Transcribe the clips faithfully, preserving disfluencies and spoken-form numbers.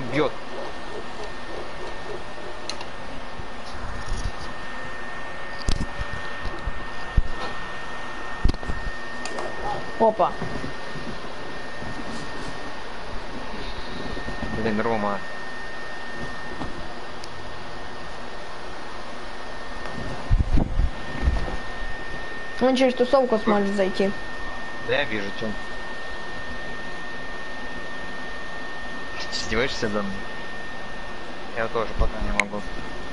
бьет. Опа. Блин, Рома. Он через тусовку сможет зайти. Да я вижу, Тём. Издеваешься за мной? Я тоже пока не могу.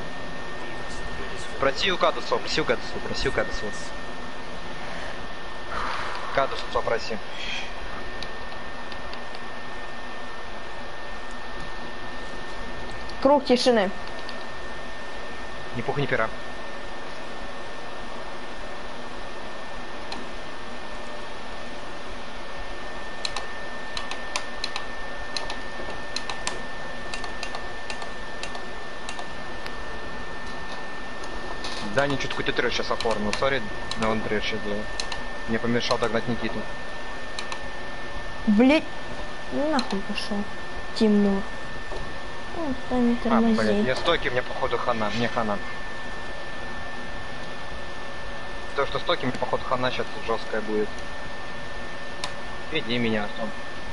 Проси у Кадусова, проси у Кадусова, проси у Кадусова. Кадусова проси. Круг тишины. Ни пуха, ни пера. Да, не чуть какой-то трэш сейчас оформил, сори, но он трэш сейчас делал. Мне помешал догнать Никиту. Блять. Нахуй пошел. Тимур. Он станет А, блядь, тормозить. я стойки, мне походу хана, мне хана. То, что стойки, мне походу хана сейчас жесткая будет. Веди меня, Артем.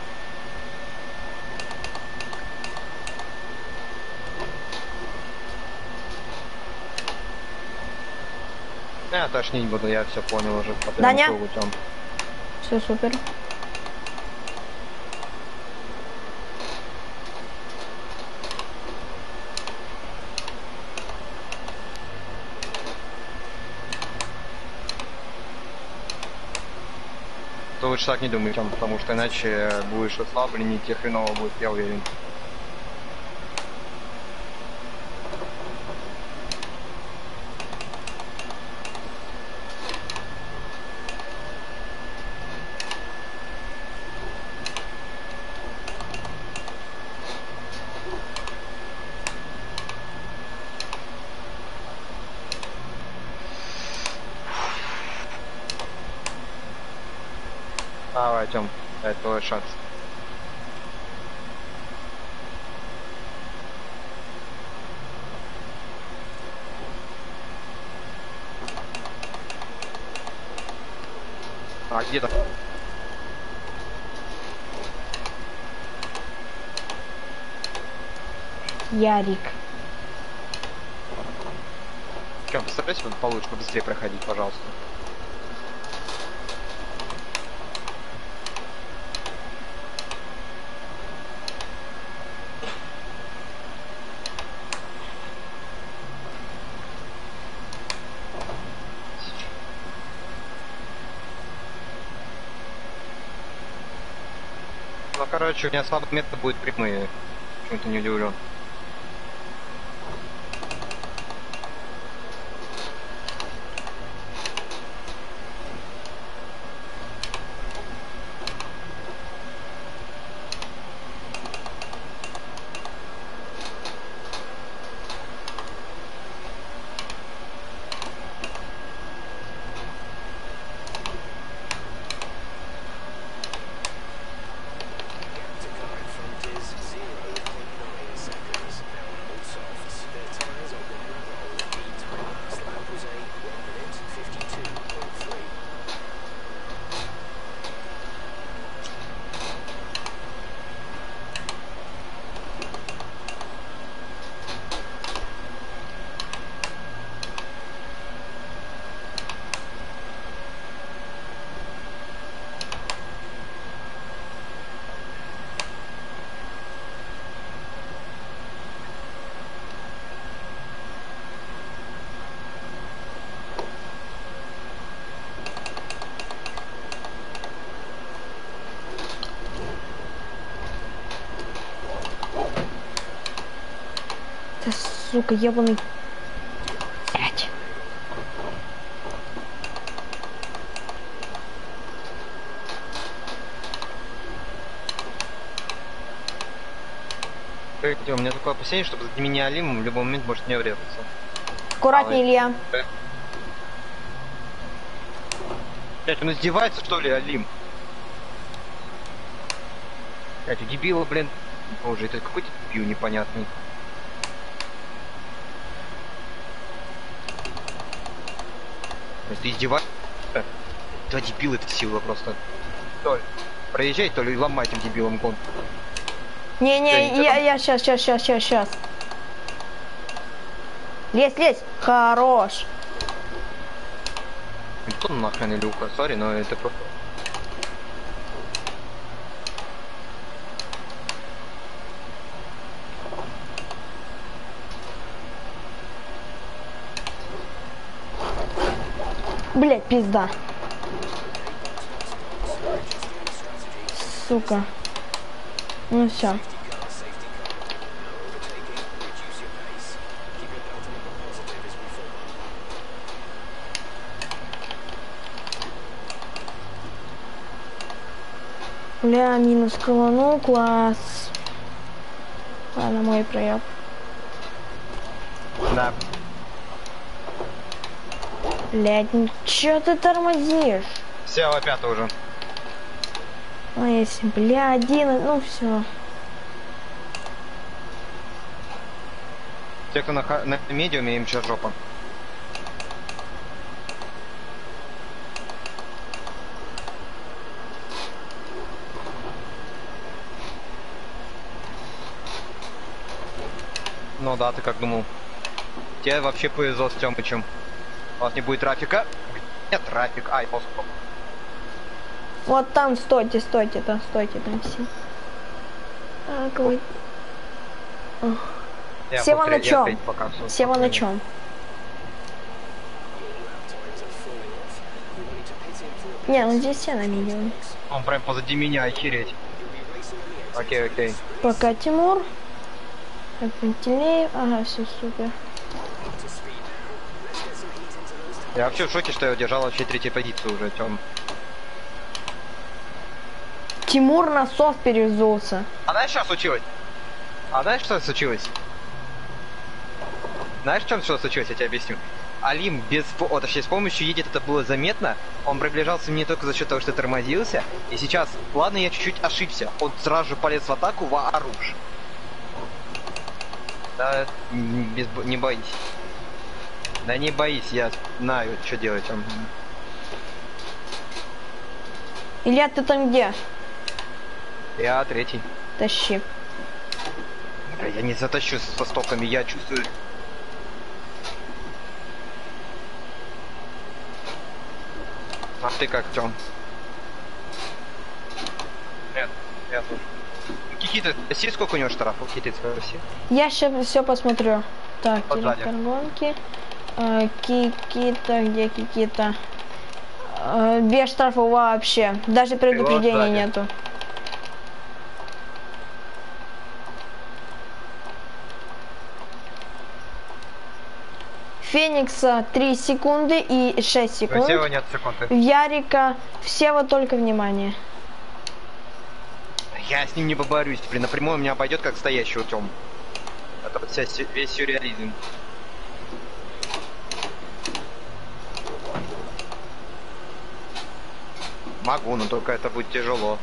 Я тошнить буду, я все понял уже по первому Даня? кругу, Тём. Все супер. То лучше так не думай, Тём, потому что иначе будешь ослаблен, и тебе хреново будет, я уверен. Давай, Тём, это твой шанс. А где-то. Ярик. Тём, постарайся вот получше побыстрее проходить, пожалуйста. Ну, короче, у меня слабый метод будет прямые. Почему-то не удивлен. Да, сука, ебаный. Блять. У меня такое опасение, что за меня Алим в любой момент может не врезаться. Аккуратнее, Илья. Блять, он издевается, что ли, Алим? Блять, у дебила, блин, Боже, это какой-то пью непонятный. Ты издеваешься? Да дебил это сила просто. То ли проезжай, то ли ломай этим дебилом гон. Не-не, я, я сейчас, сейчас, сейчас, сейчас, сейчас. Лезь, лезь. Хорош. Кто нахрен Илюха? Сори, но это просто... Блять, пизда. Сука. Ну все. Бля, минус крыло, ну класс. Ладно, мой проеб. Да. Блять, ну чё ты тормозишь? Все, опять уже. А если, бля, один, ну все. Те, кто на, на медиуме, им сейчас жопа. Ну да, ты как думал? Тебе вообще повезло с Тёмычем. У вас не будет трафика? Нет, трафик. Ай, поскоп. Вот там, стойте, стойте, там, стойте, там все. Так, вы... Сева на чем? Сева на чем? Не, ну здесь все на медиуме. Он прям позади меня, охереть. Окей, окей. Пока Тимур. Так, Пантелеев. Ага, все супер. Я вообще в шоке, что я удержал вообще третью позицию уже, Тём. Тимур на софт перевзулся. А знаешь, что случилось? А знаешь, что случилось? Знаешь, в чем что случилось, я тебе объясню. Алим без, о, точнее, с помощью едет, это было заметно. Он приближался мне только за счет того, что тормозился. И сейчас, ладно, я чуть-чуть ошибся. Он сразу же полез в атаку вооружь. Да, без, не боись. Да не боись, я знаю, что делать. Он... Илья, ты там где? Я третий. Тащи. Да я не затащу со стоками, я чувствую... А ты как, Тём? Нет, я тоже. Кикита, спроси, сколько у него штрафов? Кикита, спроси. Я сейчас все посмотрю. Так, Вот директор гонки. Э, Кикита, где Кикита? Э, без штрафов вообще. Даже предупреждения Вот нету. Феникса три секунды и шесть секунд. Всего нет секунды. Ярика всего только внимание. Я с ним не поборюсь. При напрямую меня обойдет как стоящего Тём. Это вот вся, весь сюрреализм. Могу, но только это будет тяжело.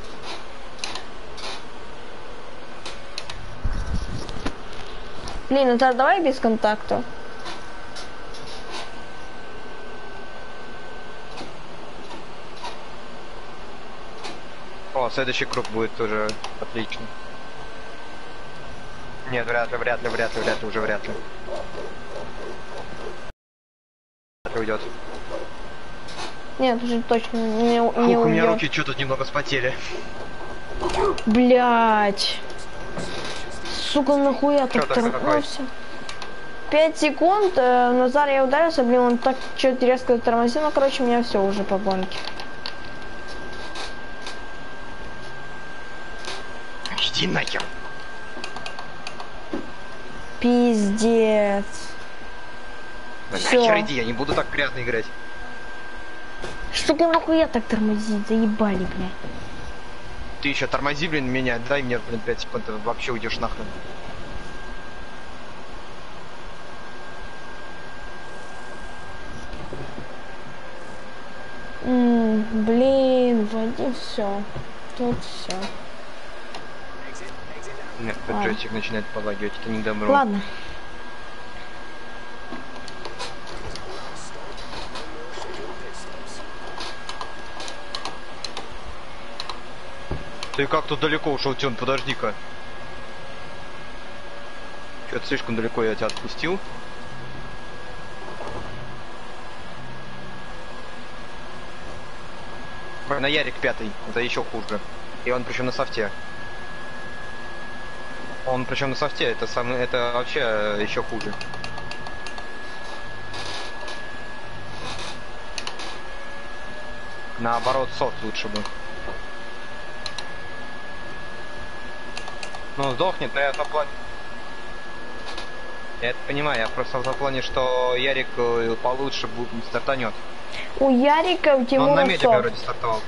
Блин, ну тогда давай без контакта. О, следующий круг будет тоже отлично. Нет, вряд ли, вряд ли, вряд ли, вряд ли, уже вряд ли. Вряд ли уйдет. Нет, уже точно не, не Ух, у меня уйдет. руки что-то немного спотели. Блять. Сука, нахуя так Чё, тор- какой? Ну все. Пять секунд, э, Назар я ударился, блин, он так что-то резко тормозил, ну короче, у меня все уже по гонке. Иди нахер. Пиздец. Да Всё. нахер иди, я не буду так грязно играть. Сука, нахуя так тормозить, заебали, блядь. Ты еще тормози, блин, меня, дай мне, блин, пять секунд, ты вообще уйдешь нахрен. М, блин, Вадим, все. Тут все. Нет, этот джойстик начинает полагивать, это не добро. Ладно. Ты как тут далеко ушел, Тём, подожди-ка. Чё-то слишком далеко я тебя отпустил. На Ярик пятый, это еще хуже. И он причем на софте. Он причем на софте, это самый, это вообще еще хуже. Наоборот, софт лучше бы. Ну, сдохнет, но я в том плане... Я это понимаю, я просто в том плане, что Ярик получше будет стартанет. У Ярика, у Тимура он на медиа софт. вроде стартовал.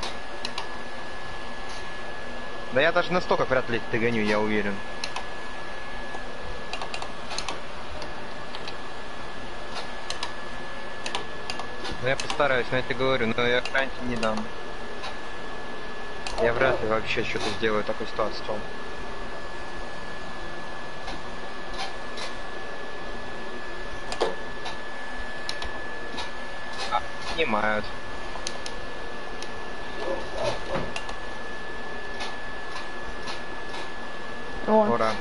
Да я даже настолько вряд ли догоню, я уверен. Ну я постараюсь, но я тебе говорю, но я гарантии не дам. Я вряд ли вообще что-то сделаю в такой ситуации. А, снимают. О. Ура.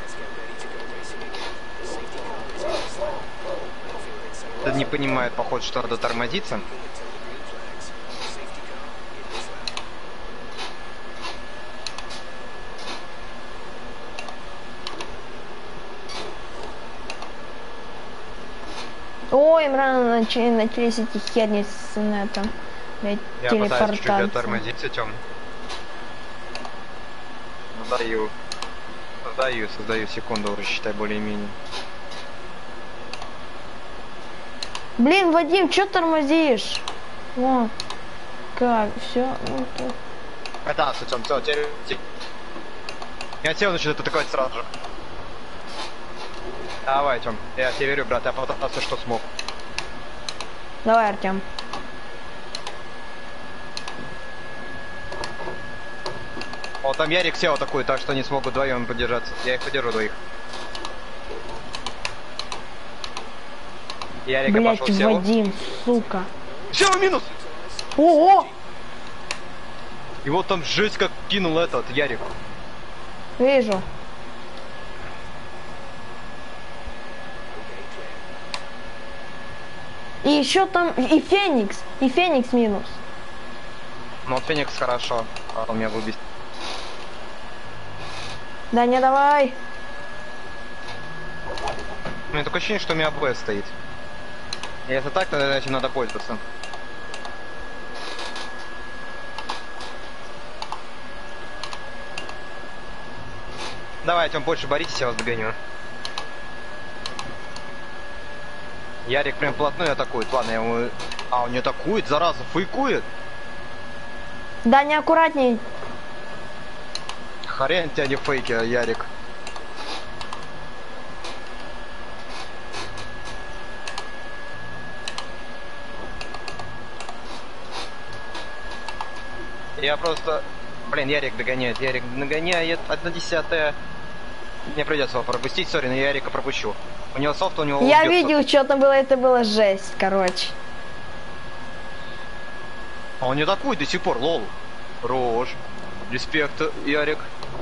Ты не понимает, походу, что надо тормозиться. Ой, им рано начали, начались эти херни с нетом. Я пытаюсь чуть-чуть оттормозиться, Тём. Создаю. Создаю, создаю секунду, уже считай более-менее. Блин, Вадим, чё тормозишь? О, как, все. Это, Тём, все, теперь... Я тебя начинаю атаковать сразу же. Давай, Тём, я тебе верю, брат, я попытался, что смог. Давай, Артем. О, там Ярик сел такой, так что они смогут вдвоем подержаться. Я их подержу двоих. Ярик Блять, пошел сел. Вадим, сука. Все, минус! О, И вот там жесть как кинул этот Ярик. вижу. И еще там и Феникс, и Феникс минус. Ну вот Феникс хорошо, а он меня выбить. Да не давай. У меня такое ощущение, что у меня АБС стоит. Если так, то этим надо пользоваться. Давай, Тём, больше боритесь, я вас догоню. Ярик прям вплотную атакует. Ладно, я ему... А, он не атакует, зараза, фейкует. Да неаккуратней. Хрен тебя не фейки, Ярик. Я просто... Блин, Ярик догоняет, Ярик догоняет. Одна десятая. Мне придется его пропустить, сори, но я Ярика пропущу. У него софт, у него... Я убьет видел, софт. что-то было, это было жесть, короче. А он не атакует до сих пор, лол. Рож. Респект, Ярик.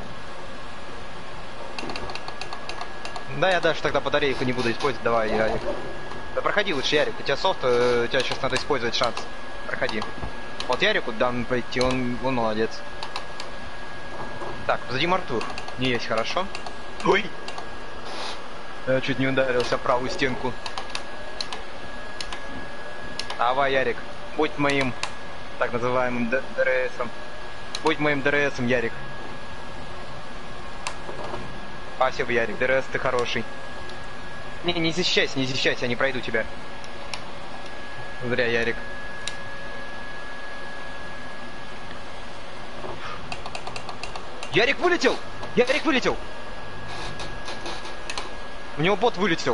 Да, я даже тогда батарейку не буду использовать, давай, Ярик. Да проходи лучше, Ярик, у тебя софт, э, у тебя сейчас надо использовать шанс. Проходи. Вот Ярику дам пойти, он, он молодец. Так, позади мертвых. Не есть, хорошо. Ой! Я чуть не ударился в правую стенку. Давай, Ярик, будь моим так называемым ДРСом. Будь моим ДРСом, Ярик. Спасибо, Ярик, ДРС ты хороший. Не, не защищайся, не защищайся, я не пройду тебя. Зря, Ярик. Ярик вылетел! Ярик вылетел! У него бот вылетел.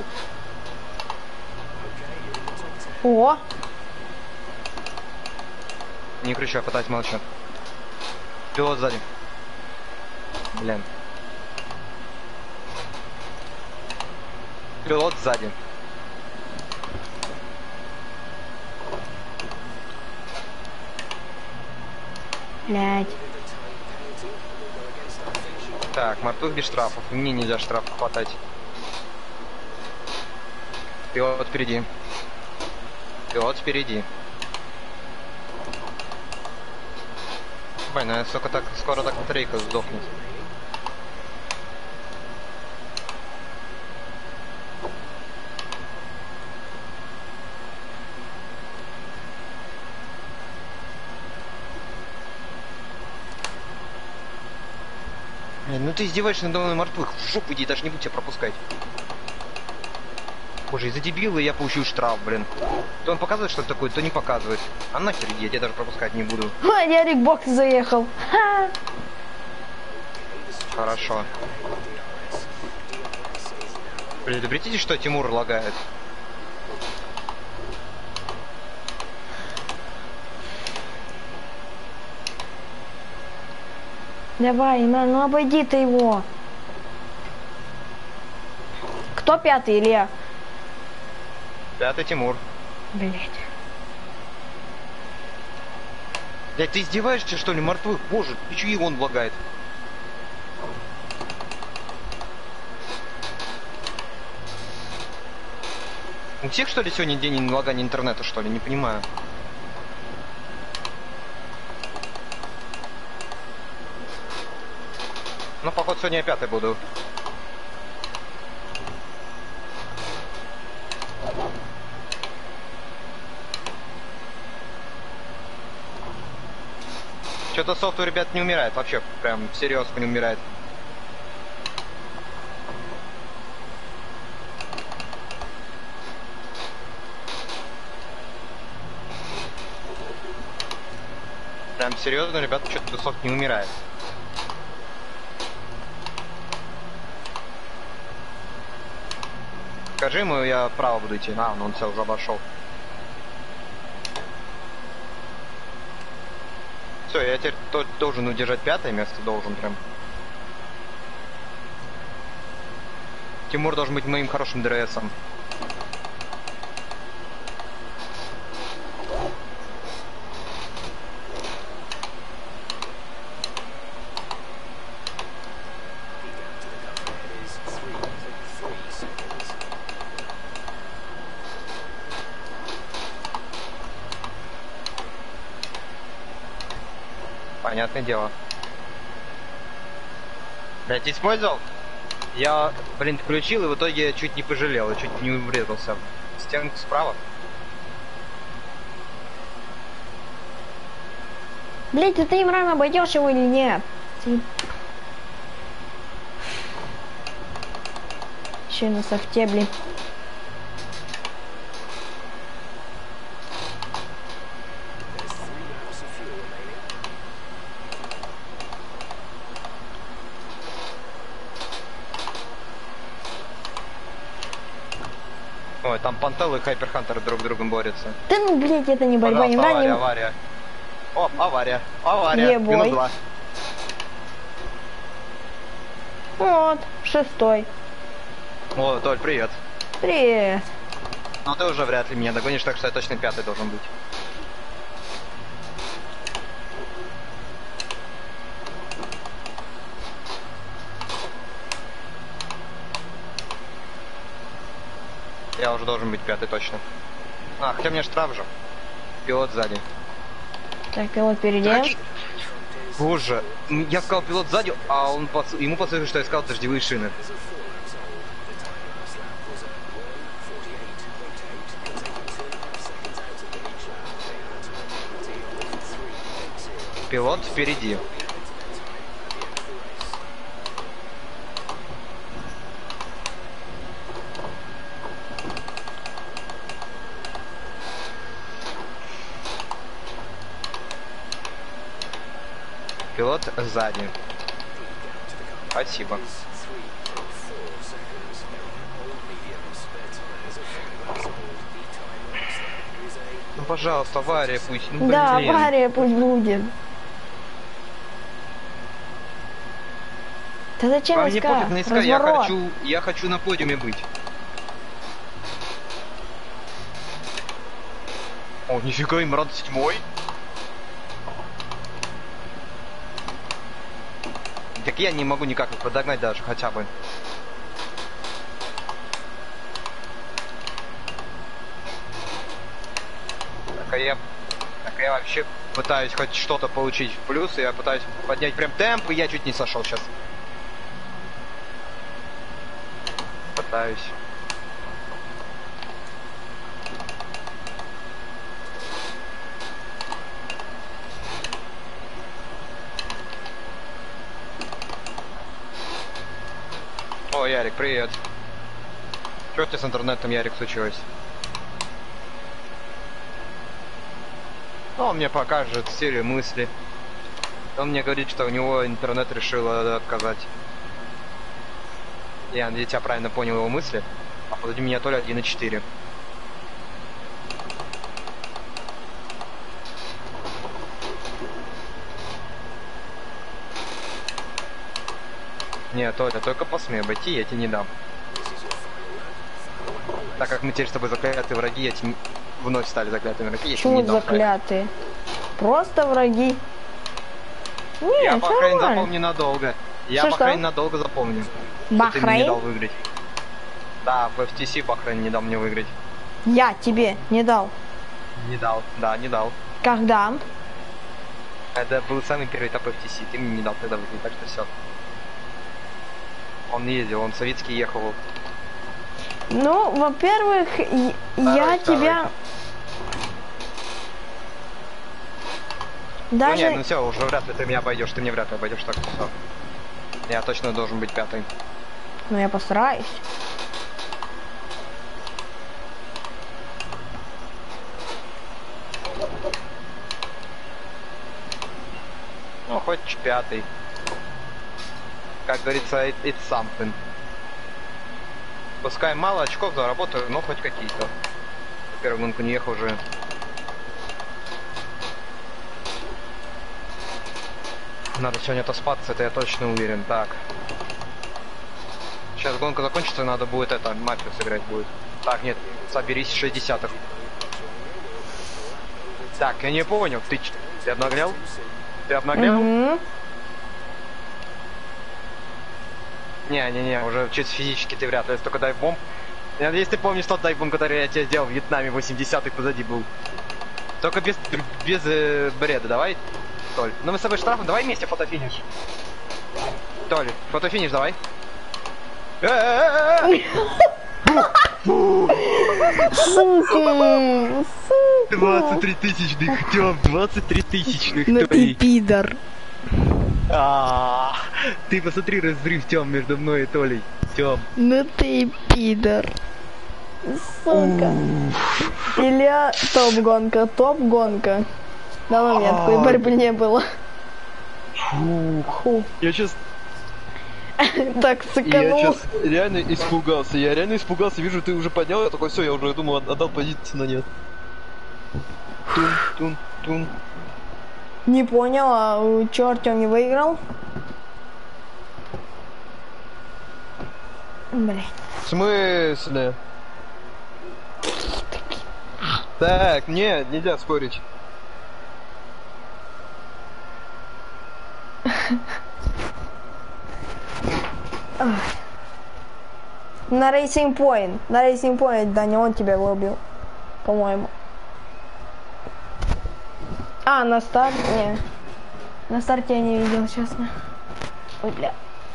О, Не кричу, я пытаюсь молчать. Пилот сзади. Блин. Пилот сзади. Блядь. Так, Мартух без штрафов. Мне нельзя штраф хватать. Пилот впереди. Пилот впереди. Блин, ну сколько так, скоро так батарейка сдохнет. Блин, ну ты издеваешься надо мной, Мартух. В жопу иди, даже не буду тебя пропускать. Боже, из-за дебила я получил штраф, блин. То он показывает, что такое, то не показывает. А нахер иди, я тебя даже пропускать не буду. А, Ярик бокс заехал. Ха. Хорошо. Предупредите, что Тимур лагает. Давай, Имран, ну обойди ты его. Кто пятый, Илья? Пятый Тимур. Блять. Блять, ты издеваешься, что ли, Мартух? Боже, еще и он лагает. У всех, что ли, сегодня день лагания интернета, что ли? Не понимаю. Ну, походу, сегодня я пятый буду. Что-то софт у ребят не умирает, вообще, прям серьезно не умирает. Прям серьезно, ребят, что-то софт не умирает. Скажи ему, я вправо буду идти. А, ну он все, уже обошел. Все, я теперь должен удержать пятое место, должен прям. Тимур должен быть моим хорошим ДРСом. Понятное дело. Блять, использовал? Я, блин, включил и в итоге чуть не пожалел, и чуть не врезался в стенку справа. Блять, ты Имран обойдешь его или нет? Ты... Еще на софте, блин. Ой, там Пантел и Хайперхантер друг с другом борются. Да ну, блять, это не борьба, не авария, не... авария. О, авария, авария, Ебой. минус два. Вот, шестой. О, Толь, привет. Привет. Но ты уже вряд ли меня догонишь, так что я точно пятый должен быть. Я уже должен быть пятый точно. А, хотя мне штраф же. Пилот сзади. Так, пилот впереди. Какие... Боже, я сказал пилот сзади, а он пос... ему подсказывает, что я сказал дождевые шины. Пилот впереди. Пилот сзади. Спасибо. Ну, пожалуйста, авария пусть. Ну, Да, блин. авария пусть будет. Да зачем А мне СК? пофиг на СК, я Разворот. хочу, я хочу на подиуме быть. О, нифига, Имран седьмой. Так я не могу никак их подогнать даже, хотя бы. Так, а я... Так, а я вообще пытаюсь хоть что-то получить в плюс, и я пытаюсь поднять прям темп, и я чуть не сошел сейчас. Пытаюсь. О, Ярик, привет. Что у тебя с интернетом, Ярик, случилось? Ну, он мне покажет серию мыслей. Он мне говорит, что у него интернет решил отказать. Я надеюсь, я правильно понял его мысли. А позади меня то ли один и четыре. Нет, Толя, только посмей обойти, я тебе не дам. Так как мы теперь с тобой заклятые враги, я тебе вновь стали заклятыми враги, я тебе Почему не дам. заклятые? Просто враги. Нет, Я Бахрейн нормально. запомню надолго. Я Что, Бахрейн что? надолго запомню. Что ты мне не Бахрейн? дал выиграть. Да, в эф ти си Бахрейн не дал мне выиграть. Я тебе не дал. Не дал, да, не дал. Когда? Это был самый первый этап эф ти си, ты мне не дал тогда выиграть, так что все. Он не ездил, он в Советский ехал. Ну, во-первых, я Второй, тебя... Ну Даже... не, ну все, уже вряд ли ты меня обойдешь, ты мне вряд ли обойдешь, так что все. Я точно должен быть пятый. Ну, я постараюсь. Ну, хоть пятый. Как говорится, it- it's something. Пускай мало очков заработаю, но хоть какие-то. Первый гонку не ехал уже. Надо сегодня отоспаться, это я точно уверен. Так. Сейчас гонка закончится, надо будет это, мафию сыграть будет. Так, нет, соберись шесть десятых. Так, я не понял, ты, ч- ты обнаглел? Ты обнаглел? Мгм. Не-не-не, уже чисто физически ты вряд ли, если только дайв-бомб. Я надеюсь, ты помнишь тот дайв-бомб, который я тебе сделал в Вьетнаме, восьмидесятых позади был. Только без, без э, бреда, давай, Толь. Ну мы с тобой штрафом, давай вместе фотофиниш. Толь, фотофиниш давай. Э-э-э-э! Сука! Сука! двадцать три тысячных, Тём, двадцать три тысячных, Ну ты твои. пидор. А, ты посмотри разрыв, Тём, между мной и Толей. Тём. Ну ты пидор. Сука. Или топ-гонка, топ-гонка. Давно у меня такой борьбы не было. Фу. Я сейчас, Так я сыканул. сейчас реально испугался. Я реально испугался, вижу, ты уже поднял, я такой, все, я уже думал, отдал позицию, но нет. Тун, тун, тун. Не понял, а чё Артём не выиграл? Блин. В смысле? Так, нет, нельзя спорить. На Racing Point. На Racing Point, да, не он тебя выбил. По-моему. А, на старт? Не. На старте я не видел, честно. Ой, бля.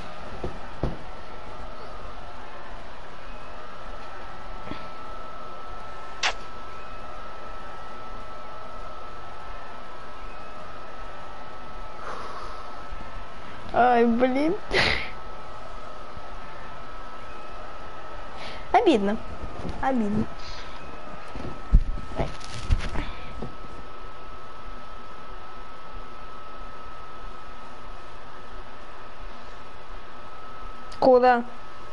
Ай, блин. Обидно. Обидно. Куда?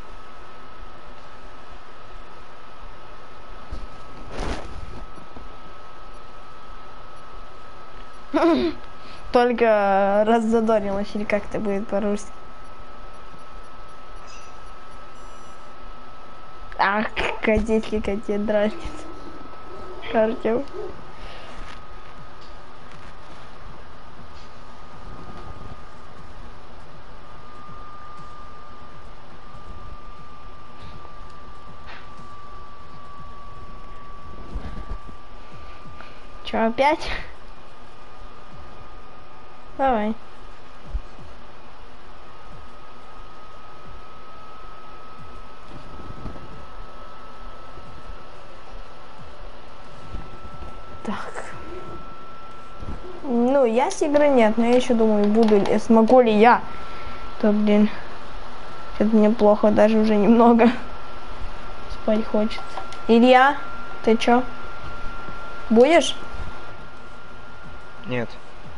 Только раззадорилась, или как это будет по-русски? Ах, кадетки, кадет дразнит. Артём. Чё, опять? Давай. Так. Ну, я с игры нет, но я еще думаю, буду ли, смогу ли я. То, блин, что-то мне плохо даже уже немного. Спать хочется. Илья, ты чё? Будешь? Нет.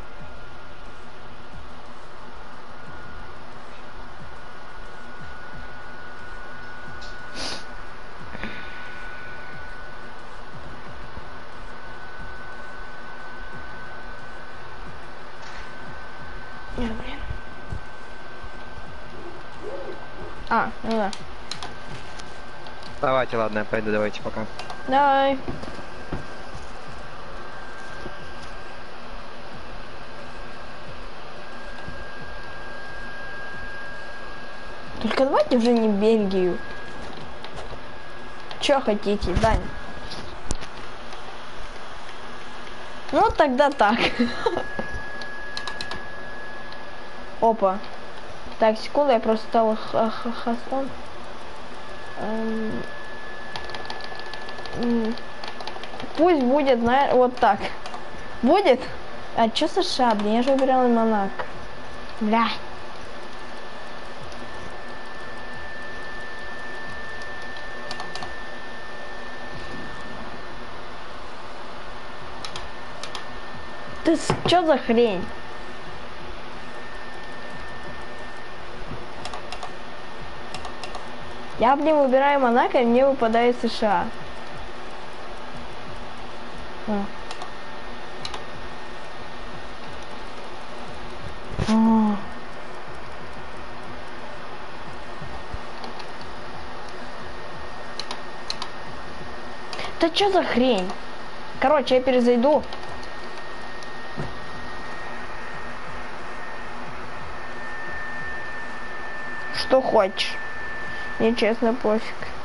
Нет, блин. А, ну да. Давайте, ладно, я пойду, давайте пока. Давай. Только давайте уже не Бельгию. Чё хотите, Дань? Ну, тогда так. Опа. Так, секунду, я просто стал хостом. Пусть будет, знаешь, вот так. Будет? А чё США, блин? Я же выбирала Монако. Бля. Ты чё за хрень? Я, блин, выбираю Монако, и мне выпадает США. А. А. Да чё за хрень? Короче, я перезайду. Что хочешь. Мне честно пофиг.